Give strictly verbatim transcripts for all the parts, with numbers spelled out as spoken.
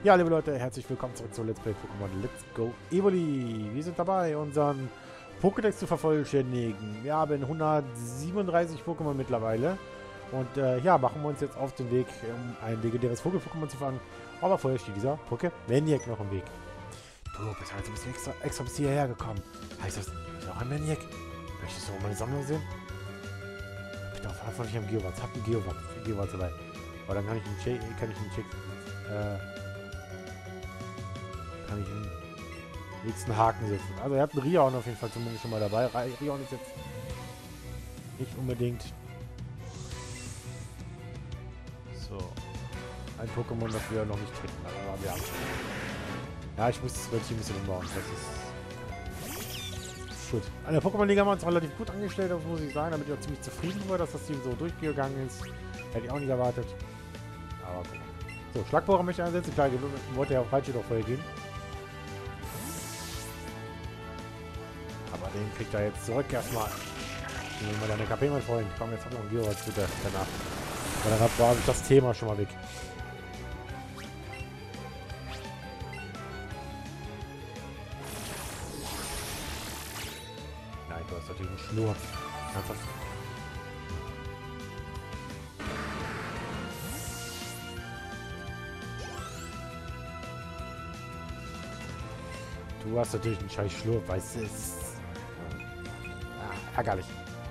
Ja, liebe Leute, herzlich willkommen zurück zu Let's Play Pokémon Let's Go Evoli. Wir sind dabei, unseren Pokédex zu vervollständigen. Wir haben hundertsiebenunddreißig Pokémon mittlerweile. Und äh, ja, machen wir uns jetzt auf den Weg, um ein legendäres Vogel-Pokémon zu fangen. Aber vorher steht dieser Poké-Maniac noch im Weg. Du bist halt ein bisschen extra, extra bis hierher gekommen. Heißt das, du bist auch ein Maniac? Möchtest du auch meine Sammlung sehen? Bitte auf jeden Fall nicht am Geowatz. Hab einen Geowatz, Geowatz dabei. Aber dann kann ich einen Check, kann ich einen Check, äh, kann ich den nächsten Haken setzen. Also er hat einen Rion auf jeden Fall zumindest schon mal dabei. Rion ist jetzt nicht unbedingt so ein Pokémon, das wir noch nicht kennen. Aber wir haben ja, ich muss das wirklich ein bisschen umbauen. Das ist gut. An der Pokémon-Liga haben wir uns relativ gut angestellt, das muss ich sagen. Damit ich auch ziemlich zufrieden war, dass das Team so durchgegangen ist. Hätte ich auch nicht erwartet. Aber guck mal. So, Schlagbohrer möchte ich einsetzen. Klar, ich wollte ja auf Falsche doch vorher gehen. Aber den kriegt er jetzt zurück erstmal. Nehmen wir deine K P, mein Freund. Komm, jetzt haben wir noch ein Geowatz bitte danach. Weil dann habe ich das Thema schon mal weg. Nein, du hast natürlich einen Schnur. Ernsthaft? Du hast natürlich einen scheiß Schlurf, weißt du, es ist ah, ärgerlich.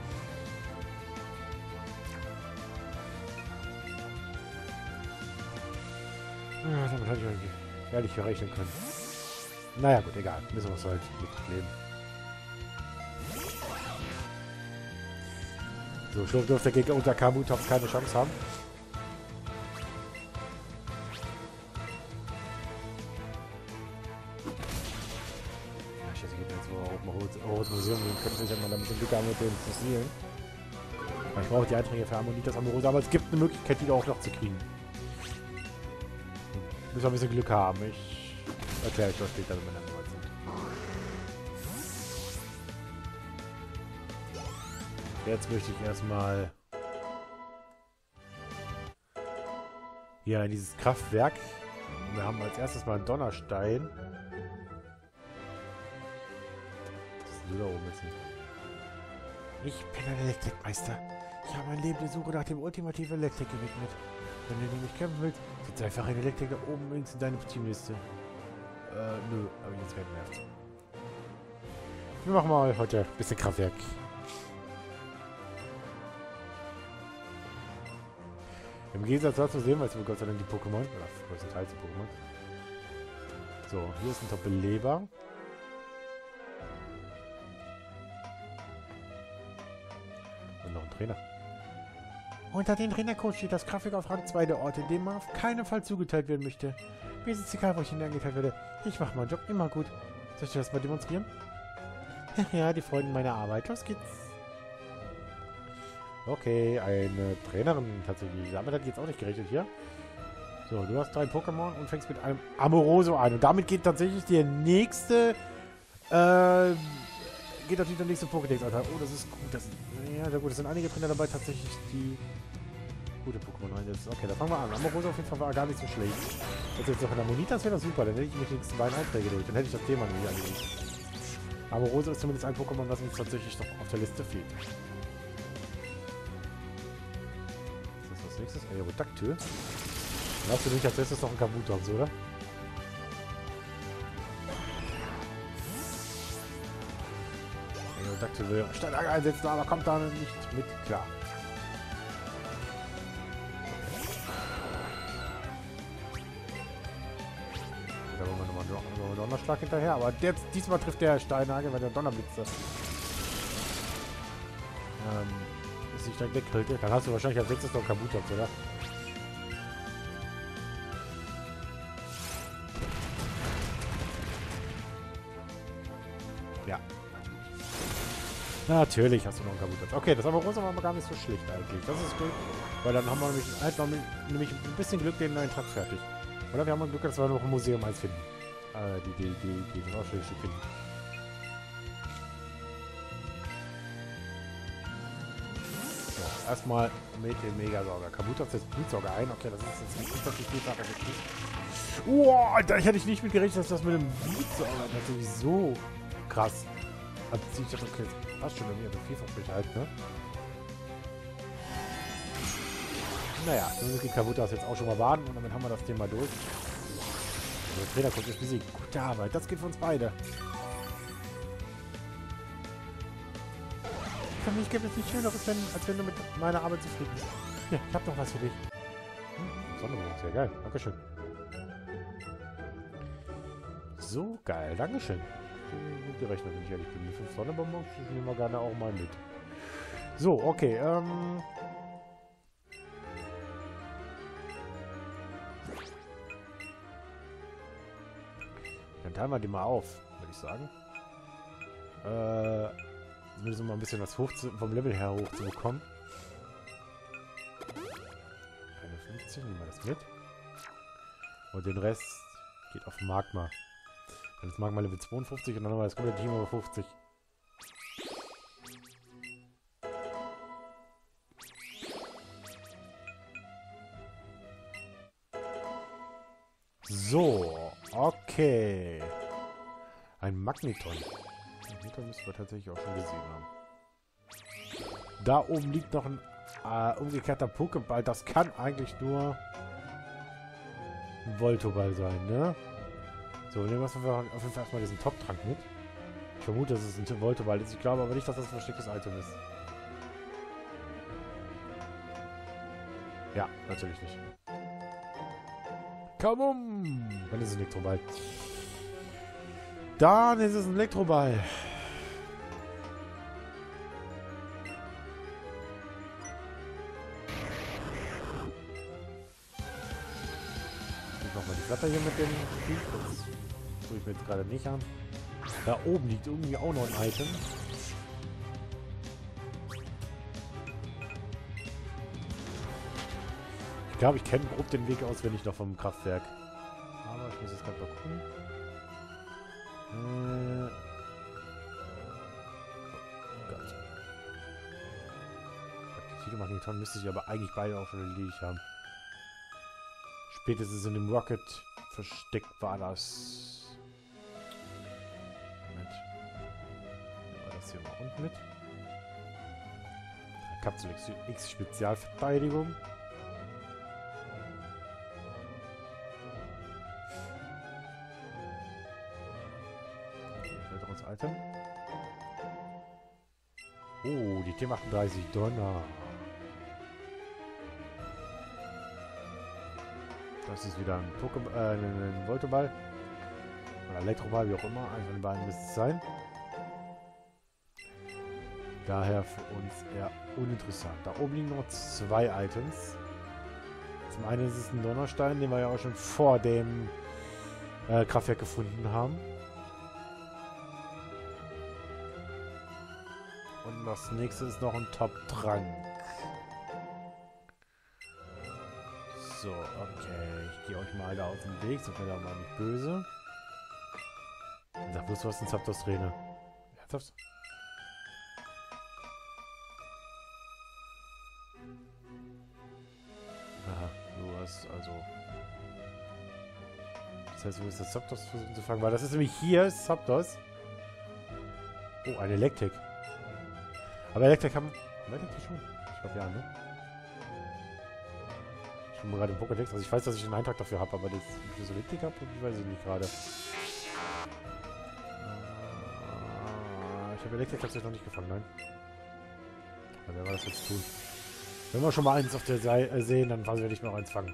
Ja, damit hätte ich eigentlich ehrlich verrechnen können. Naja, gut, egal. Müssen wir es halt mitleben. So, Schlurf dürfte gegen unser Kabutops keine Chance haben. Rotes Museum gehen könnte ich ja mal ein bisschen Glück haben mit den Fossilen. Ich brauche die Einträge für Ammonitas Amorose, aber es gibt eine Möglichkeit, die da auch noch zu kriegen. Müssen wir ein bisschen Glück haben. Ich erkläre euch das später, wenn wir dann soweit sind. Jetzt möchte ich erstmal hier in dieses Kraftwerk. Und wir haben als erstes mal einen Donnerstein. Da oben ist nicht. Ich bin ein Elektrikmeister. Ich habe mein Leben der Suche nach dem ultimativen Elektrik gewidmet. Wenn du nämlich kämpfen willst, setz einfach ein Elektrik da oben links in deine Teamliste. Äh, nö, aber jetzt werden nervt. Wir machen mal heute ein bisschen Kraftwerk. Im Gegensatz dazu sehen wir jetzt Gott sei Dank die Pokémon. Oder größtenteils die Pokémon. So, hier ist ein Doppelleber. Noch ein Trainer. Unter den Trainercodes steht das Kraftwerk auf Rang zwei der Ort, in dem man auf keinen Fall zugeteilt werden möchte. Mir ist es egal, wo ich hineingeteilt werde. Ich mache meinen Job immer gut. Soll ich das mal demonstrieren? Ja, die Freunde meiner Arbeit. Los geht's. Okay, eine Trainerin tatsächlich. Damit hatte ich jetzt auch nicht gerechnet hier. So, du hast drei Pokémon und fängst mit einem Amoroso an. Und damit geht tatsächlich der nächste äh, geht natürlich der nächste Pokédex, Alter. Oh, das ist gut. Das, ja, sehr gut. Es sind einige Trainer dabei, tatsächlich, die gute Pokémon einsetzen. Okay, da fangen wir an. Amoroso auf jeden Fall war gar nicht so schlecht. Jetzt jetzt noch ein Ammonitas wäre das super. Dann hätte ich mich die nächsten beiden Einträge durch. Dann hätte ich das Thema nämlich erledigt. Amoroso ist zumindest ein Pokémon, das uns tatsächlich noch auf der Liste fehlt. Was ist das nächstes? Aerodactyl. Dann hast du nicht als letztes noch ein Kabutops, oder? Aerodactyl will Steinlager einsetzen, aber kommt da nicht mit klar. Da wollen wir nochmal einen Donnerschlag hinterher, aber der, diesmal trifft der Steinhagel, weil der Donnerblitz das ähm, ist nicht direkt wegkriegt. Dann hast du wahrscheinlich als letztes noch Kabutops, oder? Ja. Natürlich hast du noch einen Kabutops. Okay, das Amoroso war aber gar nicht so schlecht eigentlich. Das ist gut, weil dann haben wir nämlich, halt noch nämlich ein bisschen Glück den Eintrag fertig. Oder wir haben Glück, dass wir noch im Museum eins finden. Äh, die, die, die, die, die Ausstellungsstück finden. So, erstmal mit dem Megasauger. Kabutops setzt Blutsauger ein. Okay, das ist jetzt nicht das Vielfache. Oh, da hätte ich nicht mit gerechnet, dass das mit dem Beat so arbeitet. Das ist sowieso krass. Also ich dachte, okay, das passt schon bei mir, aber vielfach halt, ne? Naja, dann ist die Kabutas jetzt auch schon mal warten und damit haben wir das Thema durch. Also, der Trainer kommt jetzt besiegt. Gute Arbeit, das geht für uns beide. Für mich gibt es nichts Schöneres, wenn, als wenn du mit meiner Arbeit zufrieden bist. Ja, ich hab noch was für dich. Hm, Sonderbogen, sehr geil. Dankeschön. So geil, Dankeschön. Gut gerechnet, wenn ich ehrlich bin. Die fünf Sonnenbonbons nehmen wir gerne auch mal mit. So, okay, ähm... dann teilen wir die mal auf, würde ich sagen. Äh... Zumindest um mal ein bisschen was hoch zu, vom Level her hoch zu bekommen. einundfünfzig, nehmen wir das mit. Und den Rest geht auf Magma. Dann ist Magma Level zweiundfünfzig und dann haben wir das komplette Team über fünfzig. So, okay. Ein Magneton. Magneton müssen wir tatsächlich auch schon gesehen haben. Da oben liegt noch ein äh, umgekehrter Pokéball. Das kann eigentlich nur ein Voltoball sein, ne? So, nehmen wir auf jeden Fall erstmal diesen Top-Trank mit. Ich vermute, dass es ein Voltoball ist. Ich glaube aber nicht, dass das ein verstecktes Item ist. Ja, natürlich nicht. Kabum! Dann ist es ein Elektroball. Dann ist es ein Elektroball. Nochmal die Flatter hier mit dem Vieh. Das tue ich mir jetzt gerade nicht an. Da oben liegt irgendwie auch noch ein Item. Ich glaube, ich kenne grob den Weg auswendig noch vom Kraftwerk. Aber ich muss jetzt gerade mal gucken. Äh. Oh Gott. Magneton müsste ich aber eigentlich beide auch schon erledigt haben. Spätestens in dem Rocket versteckt war das. Moment. Nehmen wir das hier mal unten mit. Kapsel X Spezialverteidigung. Weiteres Item. Oh, die T achtunddreißig Donner. Das ist wieder ein Pokémon, äh, ein Voltoball. Oder Elektroball, wie auch immer. Eins von den beiden müsste es sein. Daher für uns eher uninteressant. Da oben liegen noch zwei Items. Zum einen ist es ein Donnerstein, den wir ja auch schon vor dem äh, Kraftwerk gefunden haben. Und das nächste ist noch ein Top-Trank. So, okay. Ich gehe euch mal da aus dem Weg. Seid mir da mal nicht böse. Sag bloß, du hast einen Zapdos-Trainer. Ernsthaft? Aha, du hast also... Das heißt, du willst das Zapdos versuchen zu fangen, weil das ist nämlich hier, ist Zapdos. Oh, ein Elektrik. Aber Elektrik haben... Haben wir Elektrik schon? Ich glaube ja, ne? Ich bin gerade im Pokédex. Also ich weiß, dass ich einen Eintrag dafür habe, aber das ich so Elektrik habe, ich weiß ich nicht gerade. Ich habe Elektrik tatsächlich noch nicht gefangen, nein. Dann werden wir das jetzt tun. Wenn wir schon mal eins auf der Seite sehen, dann werde ich noch eins fangen.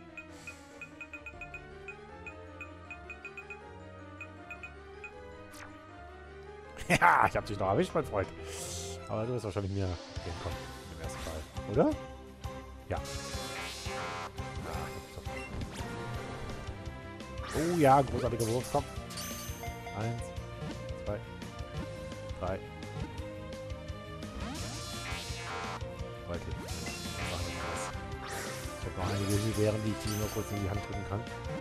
Ja, ich habe dich noch erwischt, mein Freund. Aber du wirst wahrscheinlich mehr entkommen im ersten Fall, oder? Ja. Oh ja, großartiger Wurf, komm. Eins, zwei, drei. Weiter. Ich habe noch einige Hügelbeeren, die ich dir nur kurz in die Hand drücken kann.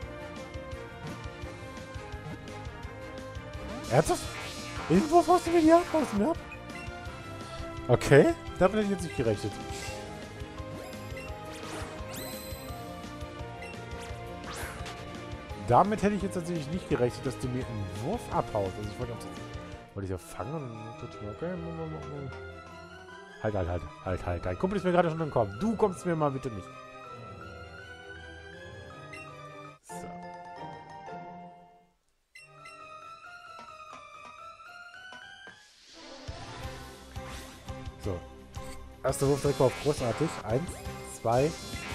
Ernsthaft? Irgendwo hast du mir die Hand draußen, ja? Okay, damit hätte ich jetzt nicht gerechnet. Damit hätte ich jetzt tatsächlich nicht gerechnet, dass du mir einen Wurf abhaust. Also ich wollte auch... Wollte ich ja fangen und... Okay. Halt, halt, halt. Halt, halt. Dein Kumpel ist mir gerade schon entkommen. Du kommst mir mal bitte nicht. So. So. Erster Wurf direkt auf großartig. Eins, zwei...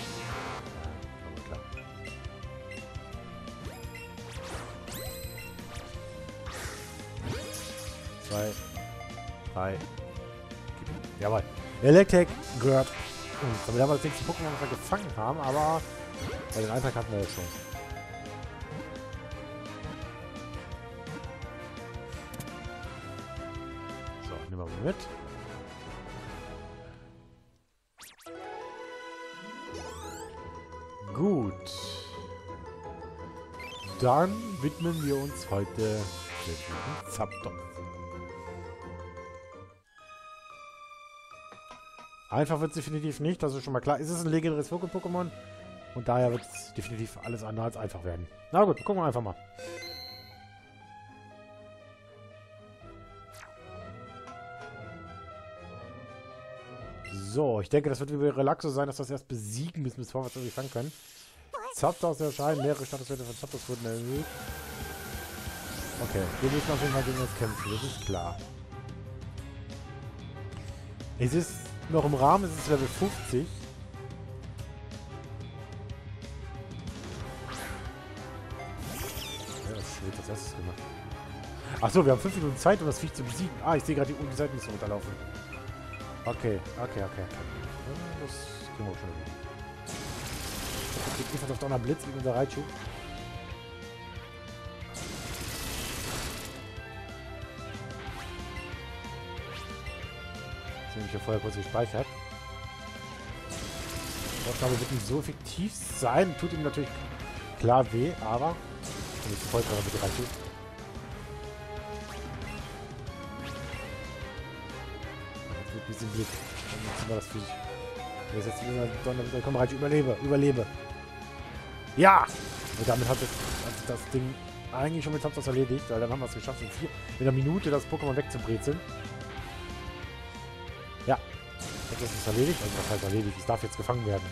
Zwei, drei. Jawohl. Electek gehört. Hm, damit haben wir das nächste Pokémon, was wir gefangen haben, aber bei den Eintrag hatten wir jetzt schon. So, nehmen wir mal mit. Gut. Dann widmen wir uns heute dem Zapdos. Einfach wird es definitiv nicht, das ist schon mal klar. Ist es ein legendäres Pokémon? Und daher wird es definitiv alles andere als einfach werden. Na gut, gucken wir einfach mal. So, ich denke, das wird wie bei Relaxo sein, dass wir das erst besiegen müssen, bevor wir es irgendwie fangen können. Zapdos erscheinen, mehrere Statuswerte von Zapdos wurden erhöht. Okay, wir müssen auf jeden Fall gegen das kämpfen, das ist klar. Es ist noch im Rahmen, es ist Level fünfzig. Ja, das wird das erstes gemacht. Achso, wir haben fünf Minuten Zeit, um das Viech zu besiegen. Ah, ich sehe gerade die, die Seiten nicht so runterlaufen. Okay, okay, okay, okay. Das kriegen wir auch schon irgendwie. Jetzt liefert auf Donner Blitz mit unser Raichu. Das habe ich ja vorher kurz gespeichert. Die Aufnahme wird nicht so effektiv sein. Tut ihm natürlich klar weh, aber... Ich bin voll dran mit Raichu. Jetzt wird ein bisschen Glück. Dann nutzen wir das Viech. Der ist jetzt wieder Donner. Komm, Raichu, überlebe, überlebe. Ja! Und damit hat das, hat das Ding eigentlich schon mit Zapdos erledigt, weil dann haben wir es geschafft, in, vier, in einer Minute das Pokémon wegzubrezeln. Ja, jetzt ist es erledigt. Also was heißt erledigt? Es darf jetzt gefangen werden.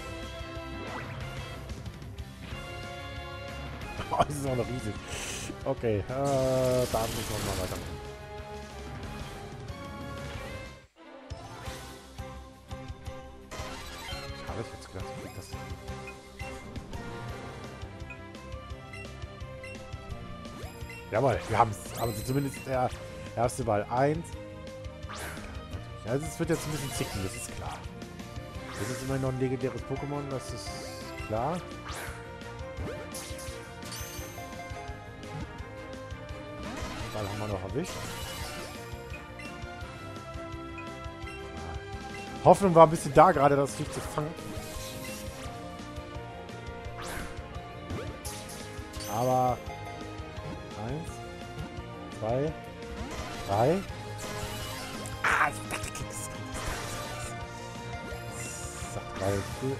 Oh, das ist auch noch riesig. Okay, äh, da müssen wir mal weitermachen. Schade, ich jetzt gedacht, ich krieg das. Jawohl, wir haben es. Aber zumindest der erste Ball. Eins. Also es wird jetzt ein bisschen zicken, das ist klar. Das ist immer noch ein legendäres Pokémon, das ist klar. Den Ball haben wir noch erwischt. Hoffnung war ein bisschen da, gerade das Viech zu fangen. Aber eins, zwei, drei. Ah, ich dachte, ich krieg's. Sagt drei, vier.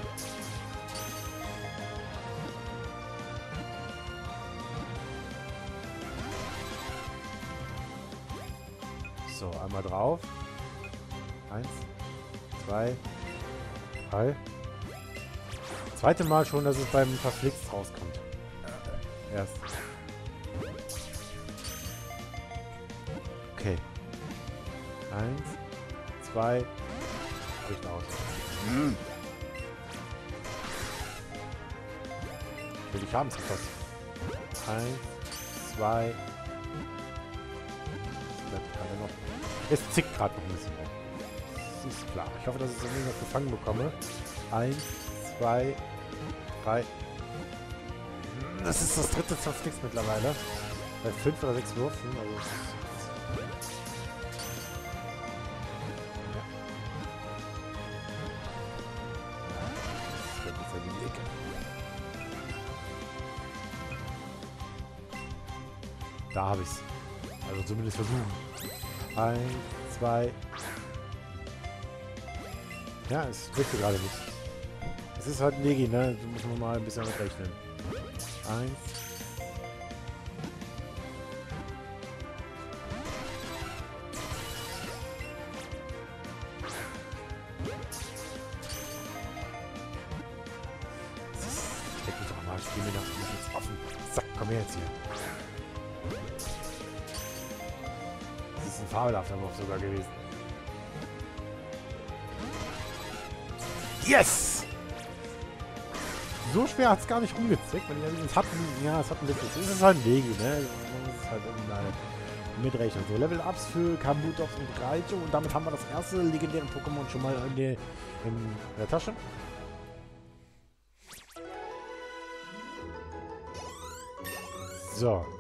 So, einmal drauf. Eins, zwei, drei. Zweite Mal schon, dass es beim Verflixt rauskommt. Äh, erst. Okay. Eins, zwei, bricht aus. Mm. Will ich haben, Zapdos. Eins, zwei. Es zickt gerade noch ein bisschen rum. Das ist klar. Ich hoffe, dass ich es irgendwie noch gefangen bekomme. Eins, zwei, drei. Das ist das dritte Verflixt mittlerweile. Bei fünf oder sechs Würfen. Also da habe ich es. Also zumindest versuchen. Eins, zwei. Ja, es wirkt gerade nicht. Es ist halt Negi, ne? Da muss man mal ein bisschen mit rechnen. Eins. Leck mich doch am Arsch. Geh mir nach jetzt offen. Zack, komm her jetzt hier. Das ist ein fabelhafter Wurf sogar gewesen. Yes! So schwer hat es gar nicht rumgezickt. Es hat, ja, es hat ein bisschen. Es ist halt ein Lego, ne? Man muss halt irgendwie mitrechnen. So, Level-Ups für Kabutops und Raichu. Und damit haben wir das erste legendäre Pokémon schon mal in der, in der Tasche. So.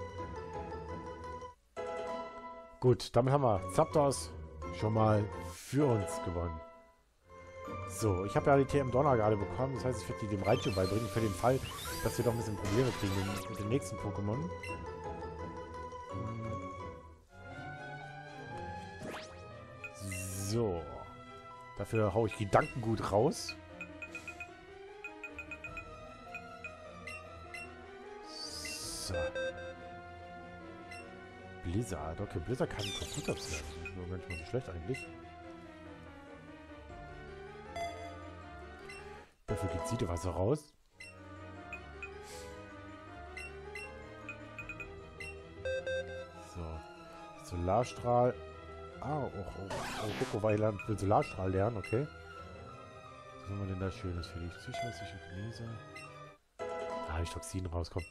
Gut, damit haben wir Zapdos schon mal für uns gewonnen. So, ich habe ja die T M Donner gerade bekommen. Das heißt, ich werde die dem Raichu beibringen. Für den Fall, dass wir doch ein bisschen Probleme kriegen mit, mit den nächsten Pokémon. So. Dafür haue ich Gedankengut raus. So. Blizzard. Okay, Blizzard kann Kabutops werden. Das ist nur gar nicht mal so schlecht eigentlich. Dafür geht Siedewasser raus. So. Solarstrahl. Ah, oh, oh, oh Kokowai will Solarstrahl lernen, okay. Was haben wir denn da Schönes für dich? Psychomäßige Gnese. Ah, ich Toxin rauskommen.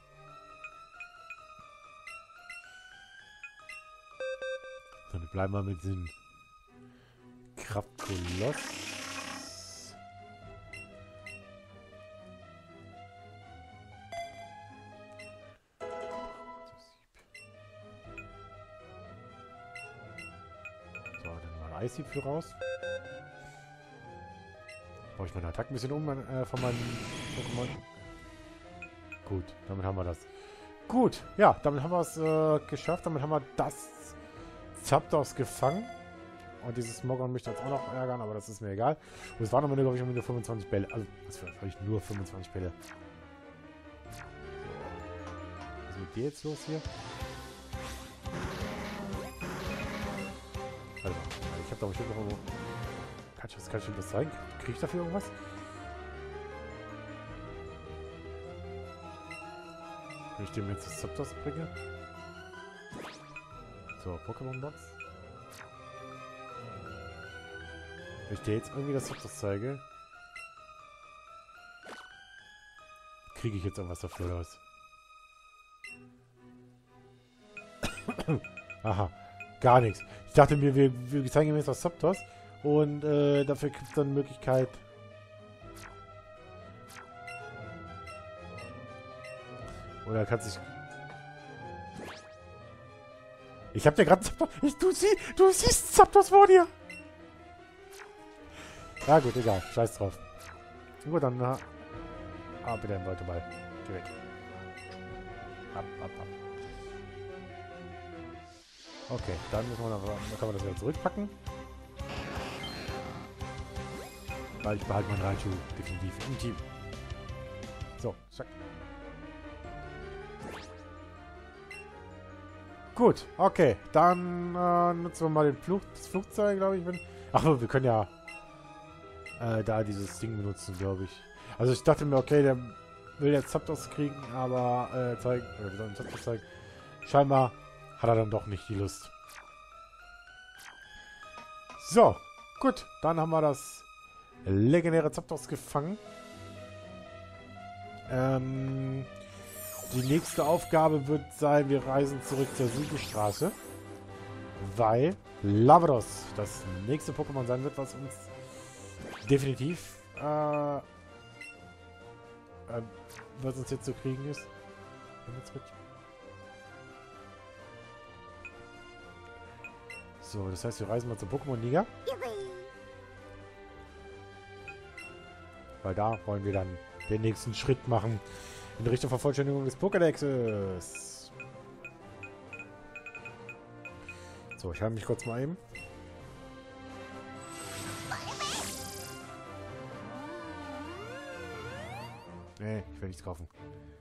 Dann bleiben wir mit den Krabkoloss. Eishieb für raus. Baue ich meine Attacken ein bisschen um äh, von meinem Pokémon. Gut, damit haben wir das. Gut, ja, damit haben wir es äh, geschafft. Damit haben wir das Zapdos gefangen. Und dieses Smogon möchte uns auch noch ärgern, aber das ist mir egal. Und es waren aber nur, glaube ich, nur fünfundzwanzig Bälle. Also, das war ich nur fünfundzwanzig Bälle. So. Was ist mit dir jetzt los hier? Also, ich habe da bestimmt noch irgendwo... Kann ich, kann ich ihm das zeigen? Kriege ich dafür irgendwas? Wenn ich dem jetzt das Zapdos bringe? So, Pokémon-Box. Wenn ich dir jetzt irgendwie das Zapdos zeige, kriege ich jetzt irgendwas dafür raus. Aha, gar nichts. Ich dachte mir, wir, wir zeigen ihm jetzt das Zapdos und äh, dafür gibt es dann eine Möglichkeit. Oder kann sich. Ich hab dir gerade Zapdos. Du, sie, du siehst Zapdos vor dir! Ja gut, egal. Scheiß drauf. Gut, dann... Na, ah, bitte ein Beuteball. Geh weg. Ab, ab, ab. Okay, dann, müssen wir noch, dann kann man das wieder zurückpacken. Weil ich behalte meinen Raichu definitiv im Team. So, zack. Gut, okay. Dann äh, nutzen wir mal den Flug, das Flugzeug, glaube ich. Wenn, ach, wir können ja äh, da dieses Ding benutzen, glaube ich. Also ich dachte mir, okay, der will jetzt Zapdos kriegen, aber äh, zeigen, oder wir sollen Zapdos zeigen. Scheinbar hat er dann doch nicht die Lust. So, gut. Dann haben wir das legendäre Zapdos gefangen. Ähm... Die nächste Aufgabe wird sein, wir reisen zurück zur Siegestraße, weil Lavados das nächste Pokémon sein wird, was uns definitiv äh, äh, was uns jetzt zu kriegen ist. So, das heißt, wir reisen mal zur Pokémon-Liga. Weil da wollen wir dann den nächsten Schritt machen. In Richtung Vervollständigung des Pokédexes. So, ich halte mich kurz mal eben. Nee, ich will nichts kaufen.